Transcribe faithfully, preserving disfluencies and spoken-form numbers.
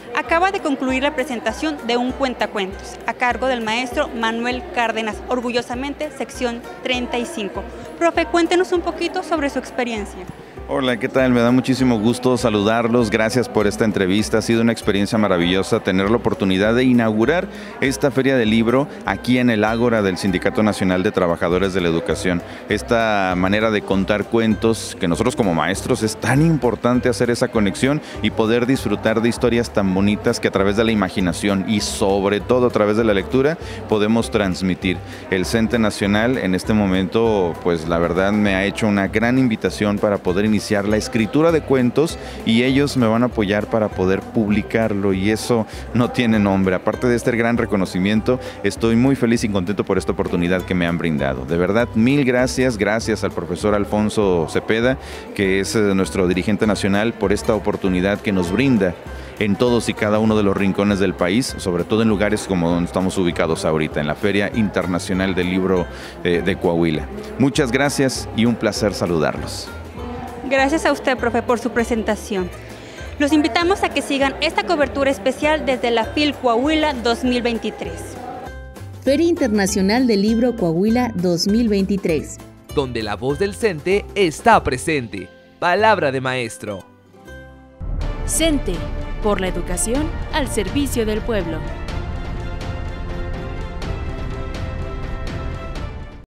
Acaba de concluir la presentación de un cuentacuentos a cargo del maestro Manuel Cárdenas, orgullosamente sección treinta y cinco. Profe, cuéntenos un poquito sobre su experiencia. Hola, ¿qué tal? Me da muchísimo gusto saludarlos. Gracias por esta entrevista. Ha sido una experiencia maravillosa tener la oportunidad de inaugurar esta Feria del Libro aquí en el Ágora del Sindicato Nacional de Trabajadores de la Educación. Esta manera de contar cuentos, que nosotros como maestros es tan importante hacer esa conexión y poder disfrutar de historias tan bonitas que a través de la imaginación y sobre todo a través de la lectura podemos transmitir. El CENTE Nacional en este momento, pues la verdad me ha hecho una gran invitación para poder iniciar iniciar la escritura de cuentos y ellos me van a apoyar para poder publicarlo y eso no tiene nombre. Aparte de este gran reconocimiento, estoy muy feliz y contento por esta oportunidad que me han brindado. De verdad, mil gracias, gracias al profesor Alfonso Cepeda, que es nuestro dirigente nacional, por esta oportunidad que nos brinda en todos y cada uno de los rincones del país, sobre todo en lugares como donde estamos ubicados ahorita, en la Feria Internacional del Libro eh, de Coahuila. Muchas gracias y un placer saludarlos. Gracias a usted, profe, por su presentación. Los invitamos a que sigan esta cobertura especial desde la FIL Coahuila dos mil veintitrés. Feria Internacional del Libro Coahuila dos mil veintitrés. Donde la voz del CENTE está presente. Palabra de maestro. CENTE, por la educación al servicio del pueblo.